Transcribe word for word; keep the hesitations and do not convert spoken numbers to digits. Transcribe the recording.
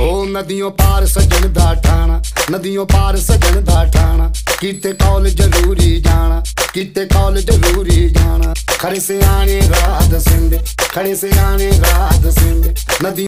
ओ नदियों पार सजन दा ठाणा, नदियों पार सजन दा ठाणा। कीते कॉल जरूरी जाना, कीते कॉल जरूरी जाना। खड़े से आने रात सिंध, खड़े से आने रात सिंध। नदी